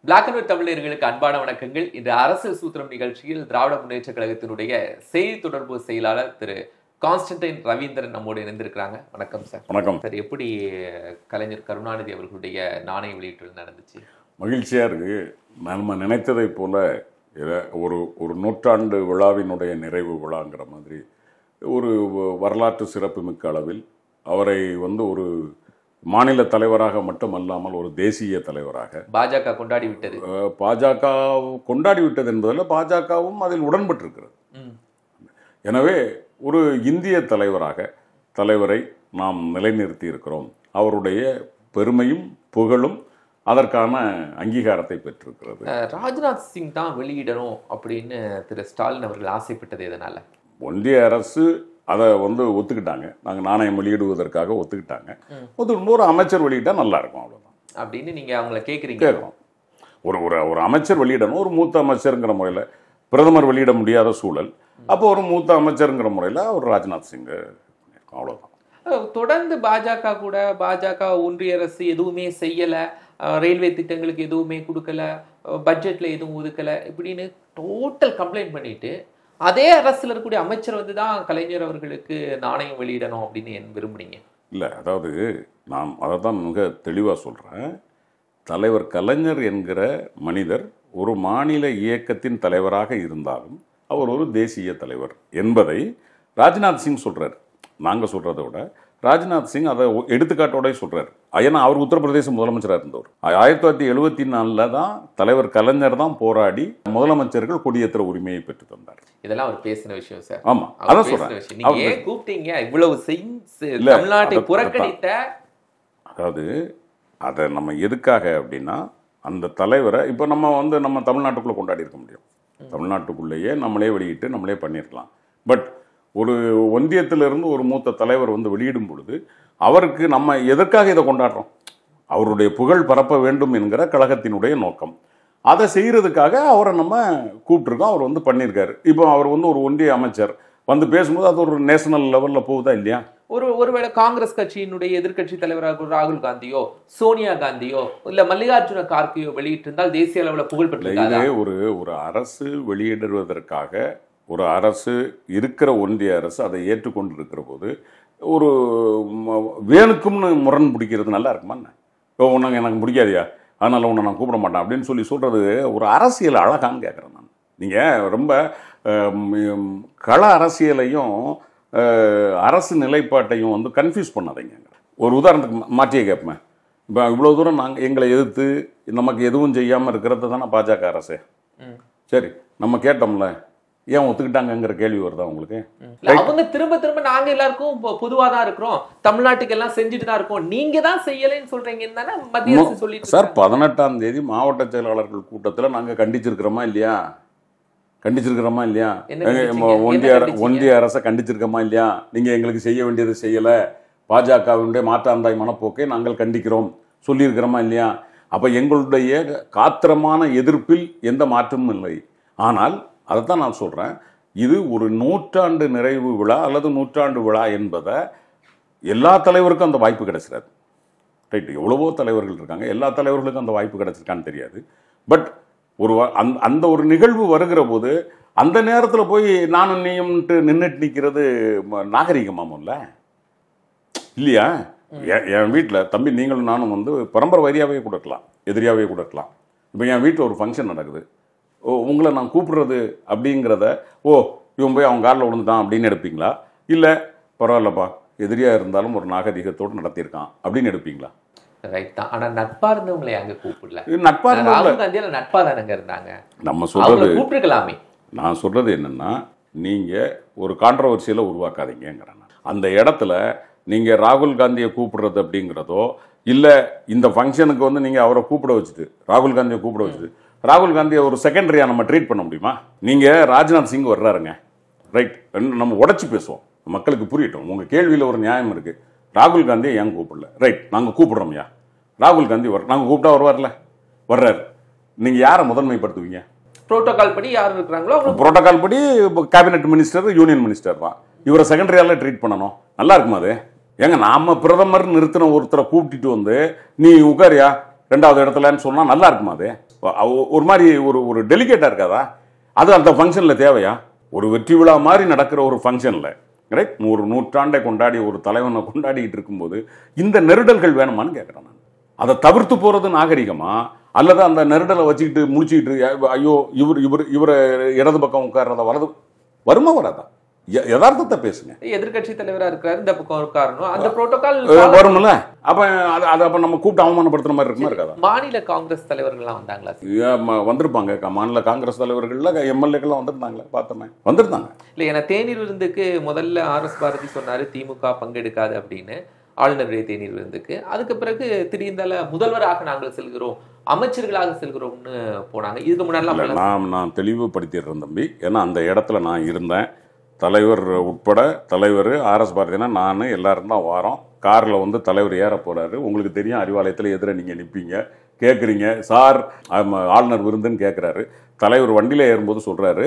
Black and white தமிழர்களுக்கு அன்பான வணக்கங்கள். இந்த அரசியல் சூத்திரம் நிகழ்ச்சியில் திராவிட முன்னேற்ற கழகத்தினுடைய செய்தி தொடர்பு செயலாளர் திரு கான்ஸ்டன்டைன் ரவீந்திரன் நம்மோடு இணைந்திருக்கிறாங்க. வணக்கம் சார். வணக்கம் சார். எப்படி கலைஞர் கருணாநிதி அவர்களுடைய நாணய வெளியீட்டு நடந்துச்சு? மகிழ்ச்சியா இருக்கு. நம்ம நினைத்ததை போல ஒரு நூற்றாண்டு விழாவினுடைய நிறைவு விழாங்கிற மாதிரி ஒரு வரலாற்று சிறப்புமிக்க அளவில் அவரை ஒரு மாநில தலைவராக மட்டுமல்லாமல் ஒரு தேசிய தலைவராக பாஜக கொண்டாடி விட்டது. பாஜக கொண்டாடி விட்டது என்பதில் பாஜகவும் அதில் உடன்பட்டிருக்கிறது. எனவே ஒரு இந்திய தலைவரை நாம் நிலைநிறுத்தி இருக்கிறோம். அவருடைய பெருமையும் புகழும் அதற்கான அங்கீகாரத்தை பெற்றிருக்கிறது. ராஜ்நாத் சிங் தான் வெளியிடணும் அப்படின்னு திரு ஸ்டாலின் அவர்கள் ஆசைப்பட்டது எதனால? ஒன்றிய அரசு அதை ஒத்துக்கிட்டாங்க. நாங்கள் நாணயம் வெளியிடுவதற்காக ஒத்துக்கிட்டாங்க. ஒரு அமைச்சர் வெளியிட்டா நல்லா இருக்கும், அவ்வளோதான் அப்படின்னு நீங்க அவங்கள கேட்குறீங்க. கேட்குறோம். ஒரு அமைச்சர் வெளியிடணும். ஒரு மூத்த அமைச்சருங்கிற முறையில் பிரதமர் வெளியிட முடியாத சூழல். அப்போ ஒரு மூத்த அமைச்சருங்கிற முறையில் ஒரு ராஜ்நாத் சிங், அவ்வளோதான். தொடர்ந்து பாஜக ஒன்றிய அரசு எதுவுமே செய்யல, ரயில்வே திட்டங்களுக்கு எதுவுமே கொடுக்கல, பட்ஜெட்ல எதுவும் ஒதுக்கல இப்படின்னு டோட்டல் கம்ப்ளைண்ட் பண்ணிட்டு அதே அரசுல இருக்கக்கூடிய அமைச்சர் தான் கலைஞர் அவர்களுக்கு நாணயம் வெளியிடணும் அப்படின்னு விரும்புனீங்க. இல்லை, அதாவது நான் அதை தான் மிக தெளிவாக சொல்கிறேன். தலைவர் கலைஞர் என்கிற மனிதர் ஒரு மாநில இயக்கத்தின் தலைவராக இருந்தாலும் அவர் ஒரு தேசிய தலைவர் என்பதை ராஜ்நாத் சிங் சொல்கிறார். நாங்கள் சொல்கிறத விட ராஜ்நாத் சிங் அதை எடுத்துக்காட்டோட சொல்கிறார். ஏன்னா அவர் உத்தரப்பிரதேச முதலமைச்சராக இருந்தவர். 1974 தான் தலைவர் கலைஞர் தான் போராடி முதலமைச்சர்கள் கொடியேற்ற உரிமையை பெற்று தந்தார். இதெல்லாம் அவர் பேசின விஷயம் சார். ஆமா, அதான் சொல்றேன். நீங்க ஏன் கூப்பிட்டீங்க இவ்வளவு தமிழ்நாட்டை புறக்கணித்த? அதாவது அதை நம்ம எதுக்காக அப்படின்னா, அந்த தலைவரை இப்போ நம்ம தமிழ்நாட்டுக்குள்ளே கொண்டாடி இருக்க முடியும். தமிழ்நாட்டுக்குள்ளேயே நம்மளே வெளியிட்டு நம்மளே பண்ணியிருக்கலாம். பட் ஒரு ஒன்றியத்திலிருந்து ஒரு மூத்த தலைவர் வெளியிடும் பொழுது அவருக்கு நம்ம எதற்காக இதை கொண்டாடுறோம்? அவருடைய புகழ் பரப்ப வேண்டும் என்கிற கழகத்தினுடைய நோக்கம். அதை செய்யறதுக்காக அவரை நம்ம கூப்பிட்டுருக்கோம். அவர் பண்ணியிருக்காரு. இப்போ அவர் ஒரு ஒன்றிய அமைச்சர் பேசும்போது அது ஒரு நேஷனல் லெவலில் போகுதா இல்லையா? ஒருவேளை காங்கிரஸ் கட்சியினுடைய எதிர்கட்சி தலைவராக ராகுல் காந்தியோ சோனியா காந்தியோ இல்ல மல்லிகார்ஜுன கார்கேயோ வெளியிட்டு இருந்தால் தேசிய அளவில் புகழ் பெற்று ஒரு அரசு வெளியிடுவதற்காக ஒரு அரசு இருக்கிற ஒன்றிய அரசு அதை ஏற்றுக்கொண்டு இருக்கிற போது ஒரு வேணுக்கும்னு முரண் பிடிக்கிறது நல்லா இருக்குமா? உனக்கு எனக்கு பிடிக்காதியா, அதனால உன்னை நான் கூப்பிட மாட்டேன் அப்படின்னு சொல்றது ஒரு அரசியல் அழகான்னு கேட்குறேன் நான். நீங்கள் ரொம்ப கள அரசியலையும் அரசு நிலைப்பாட்டையும் கன்ஃபியூஸ் பண்ணாதீங்க. ஒரு உதாரணத்துக்கு மாற்றியே கேட்பேன். இப்போ இவ்வளோ தூரம் எங்களை எதிர்த்து நமக்கு எதுவும் செய்யாமல் இருக்கிறது தானே பாஜக அரசு. சரி, நம்ம கேட்டோம்ல, ஏன் ஒத்துக்கிட்டாங்கிற கேள்வி வருதா உங்களுக்கு? அவங்க திரும்ப நாங்க எல்லாருக்கும் பொதுவா தான் இருக்கிறோம், தமிழ்நாட்டுக்கு எல்லாம் செஞ்சுட்டு தான் இருக்கோம், நீங்க தான் செய்யலைன்னு சொல்றீங்கன்னு தானே மத்திய அரசு சொல்லிட்டு சார். 18ஆம் தேதி மாவட்ட செயலாளர்கள் கூட்டத்தில் நாங்கள் கண்டிச்சிருக்கிறோமா இல்லையா? ஒன்றிய அரசை கண்டிச்சிருக்கோமா இல்லையா? நீங்க எங்களுக்கு செய்ய வேண்டியது செய்யல, பாஜகவினுடைய மாற்றாந்தாய் மனப்போக்கை நாங்கள் கண்டிக்கிறோம் சொல்லியிருக்கிறோமா இல்லையா? அப்ப எங்களுடைய காத்திரமான எதிர்ப்பில் எந்த மாற்றமும் இல்லை. ஆனால் அதைத்தான் நான் சொல்கிறேன், இது ஒரு நூற்றாண்டு நிறைவு விழா அல்லது நூற்றாண்டு விழா என்பதை எல்லா தலைவருக்கும் அந்த வாய்ப்பு கிடைச்சிடாது. ரைட், எவ்வளவோ தலைவர்கள் இருக்காங்க, எல்லா தலைவர்களுக்கும் அந்த வாய்ப்பு கிடைச்சிருக்கான்னு தெரியாது. பட் அந்த ஒரு நிகழ்வு வருகிற போது அந்த நேரத்தில் போய் நானும் நீயும்ட்டு நின்றுட்டு நிற்கிறது நாகரிகமாமல்ல இல்லையா? என் வீட்டில் தம்பி நீங்களும் நானும் பரம்பரை வரியாகவே கூட இருக்கலாம், எதிரியாகவே கூட இருக்கலாம். இப்போ என் வீட்டில் ஒரு ஃபங்க்ஷன் நடக்குது, உங்களை நான் கூப்பிடுறது அப்படிங்கிறத இவன் போய் அவன் காலில் விழுந்துட்டான் அப்படின்னு எடுப்பீங்களா? இல்லை பரவாயில்லப்பா எதிரியாக இருந்தாலும் ஒரு நாகரிகத்தோடு நடத்தியிருக்கான் அப்படின்னு எடுப்பீங்களா? ரைட் தான். ஆனா நட்பா இருந்தவங்களை அங்க கூப்பிடல. நட்பா இருந்தவங்க நட்பா தானங்க இருந்தாங்க. நம்ம சொல்றது கூப்பிட்டுருக்கலாமே. நான் சொல்றது என்னன்னா, நீங்க ஒரு கான்ட்ரவர்சியில உருவாக்காதீங்கிறேன். அந்த இடத்துல நீங்க ராகுல் காந்தியை கூப்பிடுறது அப்படிங்கிறதோ இல்ல இந்த ஃபங்க்ஷனுக்கு நீங்க அவரை கூப்பிட வச்சுட்டு ராகுல் காந்தியை கூப்பிட வச்சுட்டு ராகுல் காந்தியை ஒரு செகண்டரியா நம்ம ட்ரீட் பண்ண முடியுமா? நீங்க ராஜ்நாத் சிங் வர்றாருங்க, ரைட், நம்ம உடைச்சு பேசுவோம், மக்களுக்கு புரியட்டும். உங்க கேள்வியில ஒரு நியாயம் இருக்கு. ராகுல் காந்தியை ஏன் கூப்பிடல? ரைட், நாங்கள் கூப்பிடுறோம்யா. ராகுல் காந்தி நாங்கள் கூப்பிட்டா வருவார்ல, வர்றாரு. நீங்கள் யாரை முதன்மைப்படுத்துவீங்க? புரோட்டோகால் படி யார் இருக்கிறாங்களோ புரோட்டோகால் படி கேபினெட் மினிஸ்டர், யூனியன் மினிஸ்டர் தான். இவரை செகண்டரியால ட்ரீட் பண்ணணும். நல்லா இருக்குமா அது? ஏங்க, நாம பிரதமர் நிறுத்தின ஒருத்தரை கூப்பிட்டுட்டு நீ உட்காரியா, 2வது இடத்துலன்னு சொன்னா நல்லா இருக்குமா? அது ஒரு மாதிரி ஒரு டெலிகேட்டா இருக்காதா? அது அந்த ஃபங்க்ஷன்ல தேவையா? ஒரு வெற்றி விழா மாதிரி நடக்கிற ஒரு ஃபங்க்ஷன்ல, ரைட், ஒரு நூற்றாண்டை கொண்டாடி ஒரு தலைவனை கொண்டாடிட்டு இருக்கும்போது இந்த நெருடல்கள் வேணுமான்னு கேட்கிறேன் நான். அதை தவிர்த்து போறது நாகரிகமா, அல்லது அந்த நெருடலை வச்சுக்கிட்டு முடிச்சுக்கிட்டு ஐயோ இவரை இடது பக்கம் உட்கார்றத வருமா வராதா? யதார்த்தத்தை பேசுங்க. எதிர்கட்சி தலைவரா இருக்கிறாரு, இந்த பக்கம் உட்காரணும், அந்த புரோட்டோகால் வரும்ல. அப்ப நம்ம கூப்பிட்டு அவமானப்படுத்துற மாதிரி இருக்குமா இருக்காதா? மாநில காங்கிரஸ் தலைவர்கள்லாம் வந்தாங்களா? வந்திருப்பாங்க. மாநில காங்கிரஸ் தலைவர்கள்ல எம்எல்ஏக்கெல்லாம் வந்திருந்தாங்களே, பார்த்தோமே, வந்திருந்தாங்க. இல்ல, ஏன்னா தேநீர் விருந்துக்கு முதல்ல RS பாரதி சொன்னாரு திமுக பங்கெடுக்காது அப்படின்னு, ஆளுநருடைய தேநீர் விருந்துக்கு. அதுக்கு பிறகு திடீர்ந்தால முதல்வராக நாங்கள் செல்கிறோம், அமைச்சர்களாக செல்கிறோம்னு போனாங்க. இதுக்கு முன்னாடி நான் தெளிவுபடுத்திடுறேன் தம்பி. ஏன்னா அந்த இடத்துல நான் இருந்தேன். தலைவர் உட்பட, தலைவர் RS பாரதினா நான் எல்லாரும் தான் வாரோம். காரில் வந்து தலைவர் ஏற போறாரு. உங்களுக்கு தெரியும், அறிவாலயத்தில் எதிர நீங்கள் நிற்பீங்க, கேட்குறீங்க, சார் ஆளுநர் விருந்துன்னு கேட்குறாரு. தலைவர் வண்டியில் ஏறும்போது சொல்கிறாரு,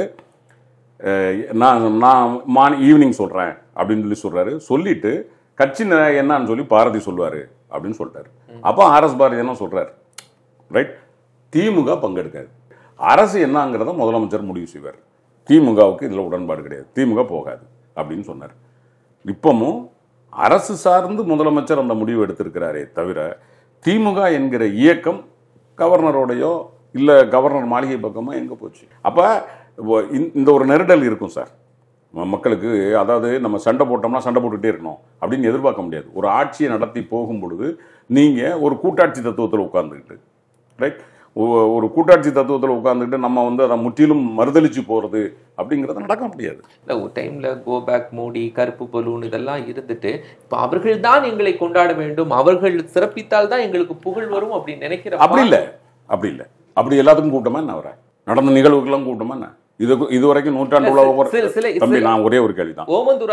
நான் ஈவினிங் சொல்கிறேன் அப்படின்னு சொல்கிறாரு. சொல்லிட்டு கட்சி என்னன்னு சொல்லி பாரதி சொல்லுவார் அப்படின்னு சொல்லிட்டாரு. அப்போ RS பாரதி என்ன சொல்கிறார், ரைட், திமுக பங்கெடுக்காது, அரசு என்னங்கிறத முதலமைச்சர் முடிவு செய்வார், திமுகவுக்கு இதில் உடன்பாடு கிடையாது, திமுக போகாது அப்படின்னு சொன்னார். இப்பவும் அரசு சார்ந்து முதலமைச்சர் அந்த முடிவு எடுத்திருக்கிறாரே தவிர, திமுக என்கிற இயக்கம் கவர்னரோடையோ இல்லை கவர்னர் மாளிகை பக்கமோ எங்கே போச்சு? அப்போ இந்த ஒரு நெருடல் இருக்கும் சார் மக்களுக்கு. அதாவது நம்ம சண்டை போட்டோம்னா சண்டை போட்டுகிட்டே இருக்கணும் அப்படின்னு எதிர்பார்க்க முடியாது. ஒரு ஆட்சியை நடத்தி போகும் பொழுது நீங்கள் ஒரு கூட்டாட்சி தத்துவத்தில் உட்கார்ந்துக்கிட்டு, ரைட், ஒரு கூட்டாட்சி தத்துவத்தில் உட்கார்ந்துட்டு நம்ம வந்து அதை முற்றிலும் மறுதளிச்சு போறது அப்படிங்கிறது நடக்க முடியாது. இல்லை, ஒரு டைம்ல கோ பேக் மோடி, கருப்பு பலூன் இதெல்லாம் இருந்துட்டு இப்போ அவர்கள் தான் எங்களை கொண்டாட வேண்டும், அவர்கள் சிறப்பித்தால் தான் எங்களுக்கு புகழ் வரும் அப்படின்னு நினைக்கிற. அப்படி இல்லை. அப்படி எல்லாத்துக்கும் கூட்டமா என்ன? அவரை நடந்த நிகழ்வுக்கெல்லாம் கூட்டமா என்ன? இதுவரைக்கும் நூற்றாண்டு விழா தம்பி, நான் ஒரே ஒரு கேள்விதான்.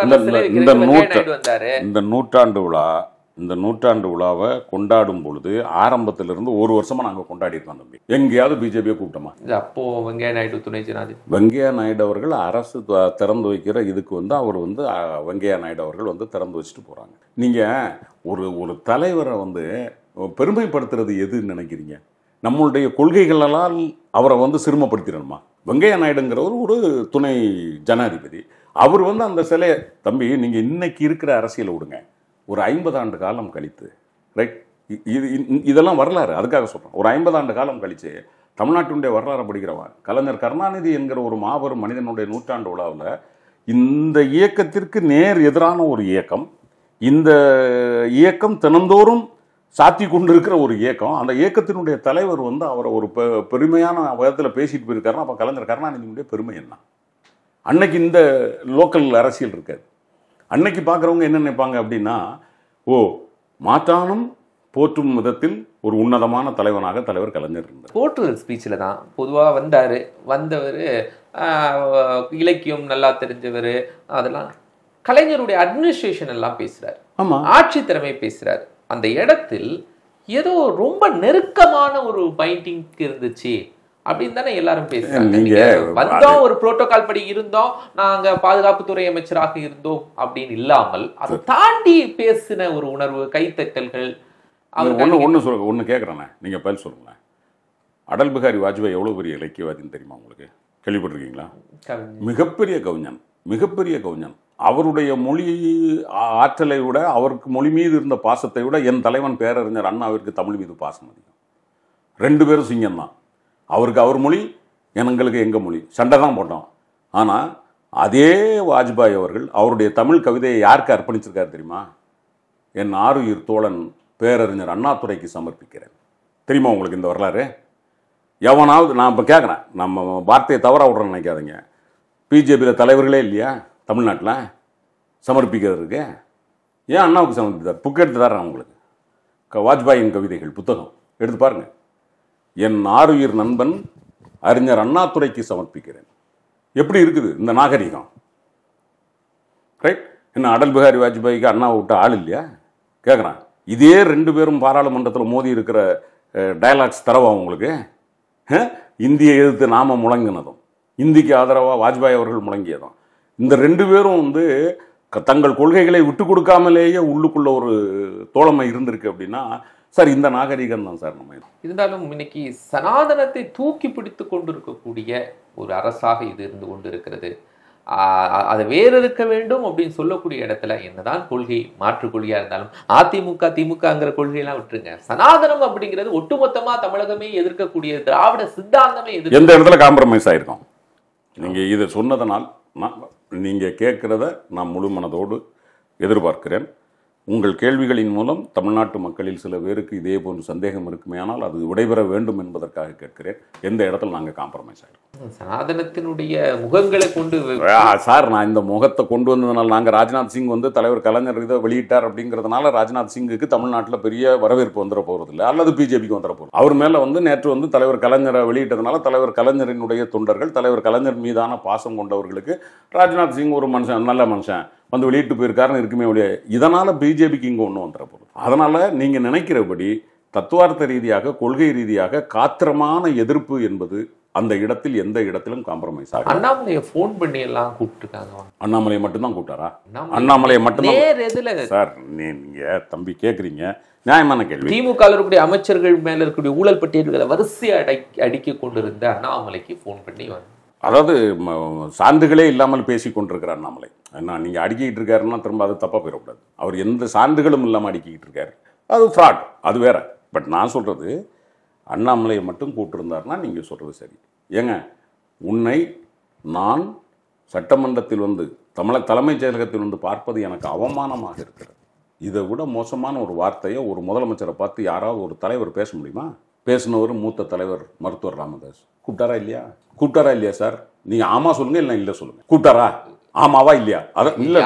இந்த நூற்றாண்டு விழாவை கொண்டாடும் பொழுது ஆரம்பத்திலிருந்து ஒரு வருஷமா நாங்கள் கொண்டாடி இருக்கோம் தம்பி. எங்கேயாவது பிஜேபியை கூப்பிட்டோமா? அப்போ வெங்கையா நாயுடு துணை ஜனாதிபதி வெங்கையா நாயுடு அவர்கள் அரசு திறந்து வைக்கிற இதுக்கு வந்து அவர் வந்து வெங்கையா நாயுடு அவர்கள் வந்து திறந்து வச்சுட்டு போறாங்க. நீங்க ஒரு தலைவரை வந்து பெருமைப்படுத்துறது எதுன்னு நினைக்கிறீங்க? நம்மளுடைய கொள்கைகளால் அவரை வந்து சிறுமப்படுத்திடணுமா? வெங்கையா நாயுடுங்கிறவர் ஒரு துணை ஜனாதிபதி. அவர் வந்து அந்த சிலையை, தம்பி நீங்க இன்னைக்கு இருக்கிற அரசியலை விடுங்க, ஒரு 50 ஆண்டு காலம் கழித்து, ரைட், இதெல்லாம் வரலாறு, அதுக்காக சொல்றேன். ஒரு 50 ஆண்டு காலம் கழிச்சு தமிழ்நாட்டினுடைய வரலாறு படிக்கிறவன் கலைஞர் கருணாநிதி என்கிற ஒரு மாபெரும் மனிதனுடைய நூற்றாண்டு விழாவில் இந்த இயக்கத்திற்கு நேர் எதிரான ஒரு இயக்கம், இந்த இயக்கம் தினந்தோறும் சாத்தி கொண்டு இருக்கிற ஒரு இயக்கம், அந்த இயக்கத்தினுடைய தலைவர் வந்து அவரை ஒரு பெருமையான விதத்தில் பேசிட்டு போயிருக்காருன்னா அப்போ கலைஞர் கருணாநிதியினுடைய பெருமை என்ன? அன்னைக்கு இந்த லோக்கல் அரசியல் இருக்காது. அன்னைக்கு பார்க்குறவங்க என்ன நினைப்பாங்க அப்படின்னா, ஓ, மாற்றானும் போற்றும் விதத்தில் ஒரு உன்னதமான தலைவனாக தலைவர் கலைஞர் இருந்தார். போற்றுதல் ஸ்பீச்சில் தான் பொதுவாக வந்தவர் இலக்கியம் நல்லா தெரிஞ்சவர், அதெல்லாம் கலைஞருடைய அட்மினிஸ்ட்ரேஷன் எல்லாம் பேசுறாரு, ஆட்சி திறமை பேசுறாரு. அந்த இடத்தில் ஏதோ ரொம்ப நெருக்கமான ஒரு பைண்டிங் இருந்துச்சு அப்படின்னு தானே எல்லாரும் பேசுறாங்க. வந்தோம், ஒரு புரோட்டோகால் படி இருந்தோம், நாங்க பாதுகாப்புத்துறை அமைச்சராக இருந்தோம் அப்படின்னு இல்லாமல் அதை தாண்டி பேசின ஒரு உணர்வு, கைத்தட்டல்கள். ஒன்று கேட்குறேண்ணே, நீங்க பதில் சொல்லுங்களேன். அடல் பிகாரி வாஜ்பாய் எவ்வளவு பெரிய இலக்கியவாதின்னு தெரியுமா உங்களுக்கு? கேள்விப்பட்டிருக்கீங்களா? மிகப்பெரிய கவிஞன். அவருடைய மொழி ஆற்றலை விட, அவருக்கு மொழி மீது இருந்த பாசத்தை விட என் தலைவன் பேரறிஞர் அண்ணாவிற்கு தமிழ் மீது பாசம் அதிகம். 2 பேரும் சிங்கம் தான். அவருக்கு அவர் மொழி, எங்களுக்கு எங்கள் மொழி, சண்டை தான் போட்டோம். ஆனால் அதே வாஜ்பாய் அவர்கள் அவருடைய தமிழ் கவிதையை யாருக்கு அர்ப்பணிச்சிருக்காரு தெரியுமா? என் ஆருயிர் தோழன் பேரறிஞர் அண்ணாதுரைக்கு சமர்ப்பிக்கிறேன். தெரியுமா உங்களுக்கு இந்த வரலாறு? எவனாவது, நான் இப்போ கேட்குறேன், நம்ம வார்த்தையை தவற விட்றேன்னு நினைக்காதீங்க, பிஜேபியில் தலைவர்களே இல்லையா தமிழ்நாட்டில் சமர்ப்பிக்கிறதுக்கு? ஏன் அண்ணாவுக்கு சமர்ப்பித்தார்? புக் எடுத்து தர்றேன் உங்களுக்கு, வாஜ்பாயின் கவிதைகள் புத்தகம் எடுத்து பாருங்க. என் ஆருயிர் நண்பன் அறிஞர் அண்ணாதுரைக்கு சமர்ப்பிக்கிறேன். எப்படி இருக்குது இந்த நாகரிகம்? ரைட். என்ன அடல் பிகாரி வாஜ்பாய்க்கு அண்ணாவை விட்ட ஆள் இல்லையா கேட்குறான். இதே 2 பேரும் பாராளுமன்றத்தில் மோதி இருக்கிற டயலாக்ஸ் தரவா உங்களுக்கு? இந்தியை எதிர்த்து நாம முழங்கினதும், இந்திக்கு ஆதரவாக வாஜ்பாய் அவர்கள் முழங்கியதும், இந்த 2 பேரும் வந்து தங்கள் கொள்கைகளை விட்டு கொடுக்காமலேயே உள்ளுக்குள்ள ஒரு தோழமை இருந்திருக்கு அப்படின்னா சார் இந்த நாகரிகம் தான் சார் நம்ம. இருந்தாலும் இன்னைக்கு சனாதனத்தை தூக்கி பிடித்து கொண்டிருக்கக்கூடிய ஒரு அரசாக இது இருந்து கொண்டு இருக்கிறது. அதை வேறு இருக்க வேண்டும் அப்படின்னு சொல்லக்கூடிய இடத்துல என்னதான் கொள்கை மாற்று கொள்கையா இருந்தாலும் அதிமுக திமுகங்கிற கொள்கையெல்லாம் விட்டுருங்க, சனாதனம் அப்படிங்கிறது ஒட்டுமொத்தமா தமிழகமே எதிர்க்கக்கூடிய திராவிட சித்தாந்தமே எந்த இடத்துல காம்ப்ரமைஸ் ஆயிருக்கோம். நீங்க இதை சொன்னதனால் நீங்க கேட்கிறத நான் முழு மனதோடு எதிர்பார்க்கிறேன். உங்கள் கேள்விகளின் மூலம் தமிழ்நாட்டு மக்களில் சில பேருக்கு இதே போன்ற சந்தேகம் இருக்குமே, ஆனால் அது விடைபெற வேண்டும் என்பதற்காக கேட்கிறேன். எந்த இடத்துல நாங்கள் காம்ப்ரமைஸ் ஆகிடும்? சனாதனத்தினுடைய முகங்களை கொண்டு சார், நான் இந்த முகத்தை கொண்டு வந்ததுனால நாங்கள் ராஜ்நாத் சிங் வந்து தலைவர் கலைஞர் இதை வெளியிட்டார் அப்படிங்கிறதுனால ராஜ்நாத் சிங்குக்கு தமிழ்நாட்டில் பெரிய வரவேற்பு வந்துட போகிறதில்லை, அல்லது பிஜேபிக்கு வந்துட போகிறது. அவர் மேலே வந்து நேற்று வந்து தலைவர் கலைஞரை வெளியிட்டதுனால தலைவர் கலைஞரினுடைய தொண்டர்கள், தலைவர் கலைஞர் மீதான பாசம் கொண்டவர்களுக்கு ராஜ்நாத் சிங் ஒரு மனுஷன், நல்ல மனுஷன் வந்து வெளியிட்டு போயிருக்காருன்னு இருக்குமே ஒழிய இதனால பிஜேபிக்கு இங்கே ஒன்றும் வந்துட போகுது. அதனால நீங்க நினைக்கிறபடி தத்துவார்த்த ரீதியாக கொள்கை ரீதியாக காத்திரமான எதிர்ப்பு என்பது அந்த இடத்தில் எந்த இடத்திலும் காம்ப்ரமைஸ் ஆகும். அண்ணாமலையை ஃபோன் பண்ணி எல்லாம் கூப்பிட்டுருக்காங்க. அண்ணாமலையை மட்டும்தான் கூப்பிட்டாரா? அண்ணாமலையை மட்டும்தான் சார். நீங்க தம்பி கேட்குறீங்க, நியாயமான கேள்வி. திமுக இருக்கக்கூடிய அமைச்சர்கள் மேல இருக்கக்கூடிய ஊழல் பட்டியல்களை வரிசையை அடுக்கி கொண்டிருந்த அண்ணாமலைக்கு ஃபோன் பண்ணி அதாவது சான்றுகளே இல்லாமல் பேசி கொண்டிருக்கிற அண்ணாமலை என்ன நீங்கள் அடுக்கிக்கிட்டு இருக்காருன்னா திரும்ப அது தப்பாக போயிடக்கூடாது. அவர் எந்த சான்றுகளும் இல்லாமல் அடுக்கிக்கிட்டு இருக்காரு, அது ஃப்ராட், அது வேற. பட் நான் சொல்கிறது அண்ணாமலையை மட்டும் கூப்பிட்டுருந்தாருன்னா நீங்கள் சொல்கிறது சரி. ஏங்க, உன்னை நான் சட்டமன்றத்தில் வந்து தலைமைச் செயலகத்தில் வந்து பார்ப்பது எனக்கு அவமானமாக இருக்கிறது. இதை விட மோசமான ஒரு வார்த்தையை ஒரு முதலமைச்சரை பார்த்து யாராவது ஒரு தலைவர் பேச முடியுமா? பேசினவர் மூத்த தலைவர் மருத்துவர் ராமதாஸ். கூப்பிட்டாரா இல்லையா? கூப்பிட்டாரா இல்லையா சார்? நீங்க ஆமா சொல்லுங்க, இல்லை இல்லை சொல்லுங்க. கூப்பிட்டாரா? ஆமாவா இல்லையா? இல்ல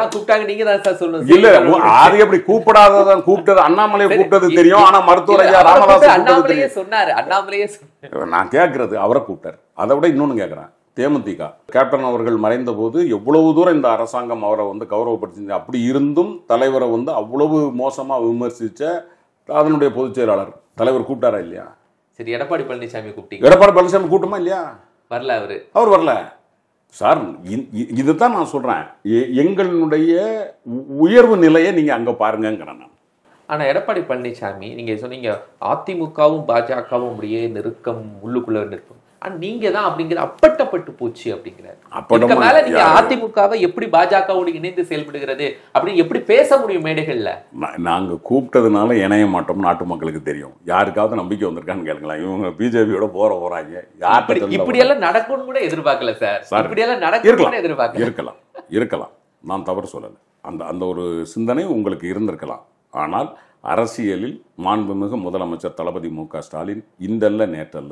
அது எப்படி கூப்பிடாததான் கூப்பிட்டது? அண்ணாமலையை கூப்பிட்டது தெரியும், ஆனா மருத்துவர் ஐயா ராமதாஸ் சொன்னாரு. அண்ணாமலையே நான் கேட்கறது அவரை கூப்பிட்டாரு. அதை விட இன்னொன்னு கேட்கிறேன். தேமுதிக கேப்டன் அவர்கள் மறைந்த போது எவ்வளவு தூரம் இந்த அரசாங்கம் அவரை வந்து கௌரவப்படுத்தி, அப்படி இருந்தும் தலைவரை வந்து அவ்வளவு மோசமா விமர்சிச்ச அதனுடைய பொதுச் செயலாளர் தலைவர் கூப்பிட்டாரா இல்லையா? சரி, எடப்பாடி பழனிசாமி கூப்பிட்டீங்க. எடப்பாடி பழனிசாமி கூட்டமா இல்லையா? வரல அவர் வரல சார். இதுதான் நான் சொல்றேன், எங்களுடைய உயர்வு நிலையை நீங்க அங்க பாருங்கிறேன் நான். ஆனா எடப்பாடி பழனிசாமி நீங்க சொன்னீங்க அதிமுகவும் பாஜகவும் அப்படியே நெருக்கம், உள்ளுக்குள்ள நெருக்கம். நீங்க தான் அப்படிங்கிற அப்பட்டப்பட்டு போச்சு அப்படிங்கிறாரு. மேல நீங்க அதிமுகவை எப்படி பாஜகவோடு இணைந்து செயல்படுகிறது அப்படின்னு எப்படி பேச முடியும் மேடைகள்ல? நாங்க கூப்பிட்டதுனால இணைய மாட்டோம், நாட்டு மக்களுக்கு தெரியும். யாருக்காவது நம்பிக்கை வந்திருக்கான்னு கேளுங்களா? இவங்க பிஜேபியோட போறாங்க. இப்படி எல்லாம் நடக்கும்னு கூட எதிர்பார்க்கல சார். இப்படி எல்லாம் நடக்கும் எதிர்பார்க்கல. இருக்கலாம், நான் தவறு சொல்லலை. அந்த ஒரு சிந்தனை உங்களுக்கு இருந்திருக்கலாம். ஆனால் அரசியலில் மாண்புமிகு முதலமைச்சர் தளபதி மு.க. ஸ்டாலின் இந்தல்ல நேற்றல்ல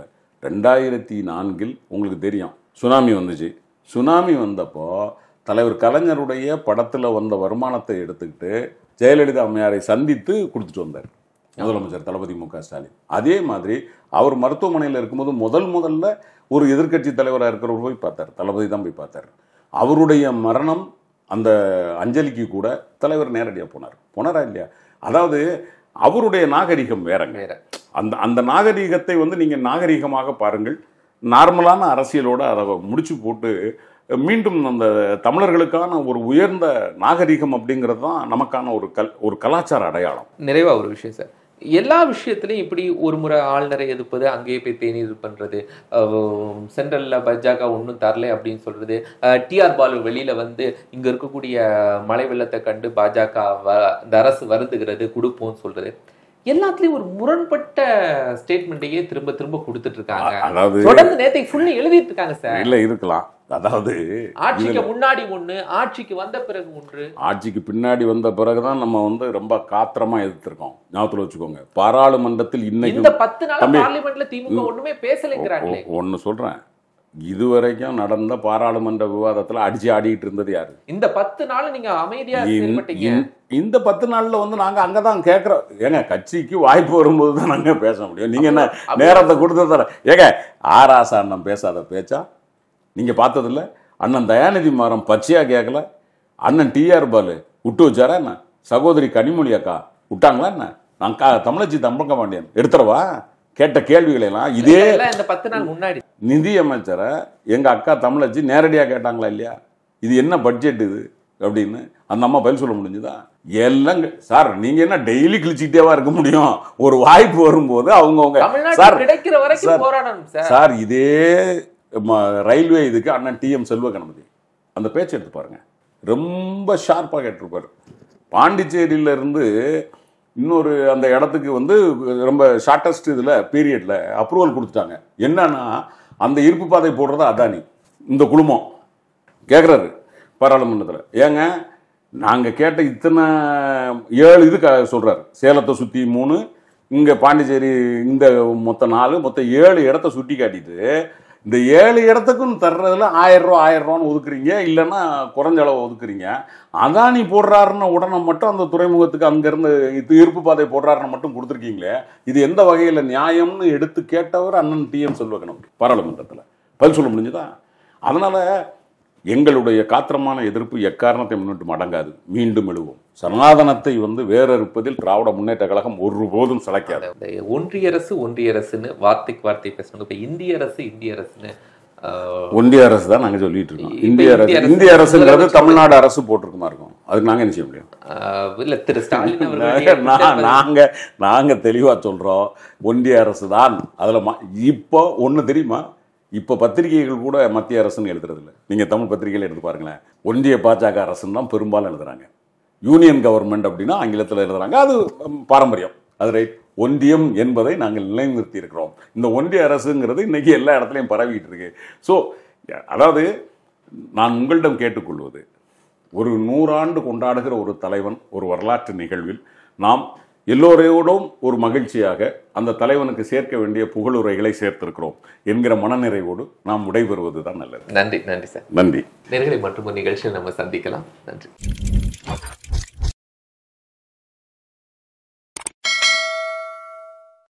2004 உங்களுக்கு தெரியும் சுனாமி வந்துச்சு. சுனாமி வந்தப்போ தலைவர் கலைஞருடைய படத்தில் வந்த வருமானத்தை எடுத்துக்கிட்டு ஜெயலலிதா அம்மையாரை சந்தித்து கொடுத்துட்டு வந்தார் முதலமைச்சர் தளபதி மு.க. ஸ்டாலின். அதே மாதிரி அவர் மருத்துவமனையில் இருக்கும்போது முதல்ல ஒரு எதிர்க்கட்சி தலைவராக இருக்கிறவர் போய் பார்த்தார், தளபதி தான் போய் பார்த்தார். அவருடைய மரணம் அந்த அஞ்சலிக்கு கூட தலைவர் நேரடியாக போனாரா இல்லையா? அதாவது அவருடைய நாகரிகம் வேற. அந்த நாகரிகத்தை வந்து நீங்கள் நாகரிகமாக பாருங்கள். நார்மலான அரசியலோட அதை முடிச்சு போட்டு மீண்டும் அந்த தமிழர்களுக்கான ஒரு உயர்ந்த நாகரிகம் அப்படிங்கிறது தான் நமக்கான ஒரு கலாச்சார அடையாளம். நிறைவா ஒரு விஷயம் சார், எல்லா விஷயத்திலையும் இப்படி ஒரு முறை ஆளுநரை எதிர்ப்பது, அங்கேயே போய் தேநீர் பண்றது, சென்ட்ரல்ல பாஜக ஒன்றும் தரல அப்படின்னு சொல்றது, டிஆர் பாலு வெளியில வந்து இங்க இருக்கக்கூடிய மழை வெள்ளத்தை கண்டு பாஜக இந்த அரசு வருந்துகிறது, கொடுப்போம்னு சொல்றது, எல்லாத்துலயும் ஒரு முரண்பட்ட ஸ்டேட்மெண்ட்டையே திரும்ப திரும்ப கொடுத்துட்டு இருக்காங்க. அதாவது தொடர்ந்து நேத்தை ஃபுல்லி எழுதிட்டு இருக்காங்க சார். இல்ல இருக்கலாம். அதாவது ஆட்சிக்கு முன்னாடி ஒண்ணு, ஆட்சிக்கு வந்த பிறகு ஒன்று. ஆட்சிக்கு பின்னாடி வந்த பிறகுதான் நம்ம வந்து ரொம்ப காத்திரமா எதிர்த்திருக்கோம். ஞாபகத்துல வச்சுக்கோங்க, பாராளுமன்றத்தில் இன்னைக்கு இந்த 10 நாள் பார்லிமெண்ட்ல திமுக ஒண்ணுமே பேசலைங்கிறாங்களே. ஒன்னு சொல்றேன், இதுவரைக்கும் நடந்த பாராளுமன்ற விவாதத்துல அடிச்சு ஆடிட்டு இருந்தது யாரு? இந்த 10 நாள் நீங்க அமைதியா செயல்பட்டீங்க. இந்த 10 நாள்ல வந்து நாங்க அங்கதான் கேட்கிறோம். ஏங்க, கட்சிக்கு வாய்ப்பு வரும்போது தான் நாங்க பேச முடியும். நீங்க என்ன நேரத்தை கொடுத்து தர? ஏங்க, ஆராசா அண்ணன் பேசாத பேச்சா நீங்க பார்த்ததில்ல? அண்ணன் தயாநிதி மாறன் பச்சையா கேட்கல, அண்ணன் டிஆர் பாலு விட்டு வச்சாரா என்ன? சகோதரி கனிமொழி அக்கா விட்டாங்களா என்ன? நான் தமிழச்சி தம்பங்க மாட்டேன் எடுத்துறவா கேட்ட கேள்விகளை எல்லாம் இதே இந்த 10 நாள் முன்னாடி நிதி அமைச்சரை எங்க அக்கா தமிழச்சி நேரடியாக கேட்டாங்களா இல்லையா? இது என்ன பட்ஜெட் இது அப்படின்னு அந்த அம்மா பதில் சொல்ல முடிஞ்சுதா? எல்லாம் சார் நீங்க என்ன டெய்லி கிழிச்சிட்டேவா இருக்க முடியும்? ஒரு வாய்ப்பு வரும்போது அவங்கவுங்க சார் கிடைக்கிற வரைக்கும் போராடணும் சார். சார் இதே ரயில்வே இதுக்கு அண்ணன் டிஎம் செல்வ கணபதி அந்த பேச்சு எடுத்து பாருங்க, ரொம்ப ஷார்ப்பாக கேட்டிருப்பாரு. பாண்டிச்சேரியில இருந்து இன்னொரு அந்த இடத்துக்கு வந்து ரொம்ப ஷார்ட்டஸ்ட் இதில் பீரியட்ல அப்ரூவல் கொடுத்துட்டாங்க. என்னன்னா அந்த இருப்பு பாதை போடுறது அதானி இந்த குழுமம் கேட்குறாரு பாராளுமன்றத்தில். ஏங்க நாங்கள் கேட்ட இத்தனை 7 இது சொல்கிறாரு, சேலத்தை சுற்றி 3, இங்கே பாண்டிச்சேரி இந்த மொத்தம் 4, மொத்தம் 7 இடத்த சுட்டி காட்டிட்டு இந்த 7 இடத்துக்கும் தர்றதுல 1000 ரூபான்னு ஒதுக்குறீங்க, இல்லைன்னா குறைஞ்ச அளவு ஒதுக்குறீங்க. அதானி போடுறாருன்னு உடனே மட்டும் அந்த துறைமுகத்துக்கு அங்கேருந்து இருப்பு பாதை போடுறாருன்னு மட்டும் கொடுத்துருக்கீங்களே, இது எந்த வகையில் நியாயம்னு எடுத்து கேட்டவர் அண்ணன் டிஎம் செல்வ கணபதி பாராளுமன்றத்தில். பதில் சொல்ல முடிஞ்சுதா? அதனால எங்களுடைய காத்திரமான எதிர்ப்பு எக்காரணத்தை முன்னிட்டு அடங்காது, மீண்டும் எழுவோம். சனாதனத்தை வந்து வேறறுப்பதில் திராவிட முன்னேற்ற கழகம் ஒருபோதும் சளைக்காது. ஒன்றிய அரசுன்னு வார்த்தைக்கு வார்த்தை பேசணும். இப்ப இந்திய அரசுன்னு ஒன்றிய அரசு தான் நாங்க சொல்லிட்டு இருக்கோம். இந்திய அரசுங்கிறது தமிழ்நாடு அரசு போட்டிருக்குமா இருக்கும், அதுக்கு நாங்க என்ன செய்ய முடியும்? இல்ல திரு ஸ்டாலின் நாங்க தெளிவா சொல்றோம், ஒன்றிய அரசு தான். அதுல இப்போ ஒண்ணு தெரியுமா, இப்போ பத்திரிகைகள் கூட மத்திய அரசுன்னு எழுதுறது இல்லை. நீங்கள் தமிழ் பத்திரிகைகள் எடுத்து பாருங்களேன், ஒன்றிய பாஜக அரசுன்னு தான் பெரும்பாலும் எழுதுறாங்க. யூனியன் கவர்மெண்ட் அப்படின்னா ஆங்கிலத்தில் எழுதுறாங்க, அது பாரம்பரியம், அது ரைட். ஒன்றியம் என்பதை நாங்கள் நிலைநிறுத்தி இருக்கிறோம். இந்த ஒன்றிய அரசுங்கிறது இன்னைக்கு எல்லா இடத்துலையும் பரவிட்டு இருக்கு. ஸோ அதாவது நான் உங்களிடம் கேட்டுக்கொள்வது, ஒரு 100 ஆண்டு கொண்டாடுகிற ஒரு தலைவன் ஒரு வரலாற்று நிகழ்வில் நாம் எல்லோரையோடும் ஒரு மகிழ்ச்சியாக அந்த தலைவனுக்கு சேர்க்க வேண்டிய புகழுரைகளை சேர்த்திருக்கிறோம் என்கிற மனநிறைவோடு நாம் விடைபெறுவது தான் நல்லது. நன்றி சார். நன்றி. நேயர்களை மற்றும் ஒரு நிகழ்ச்சியில் நம்ம சந்திக்கலாம். நன்றி.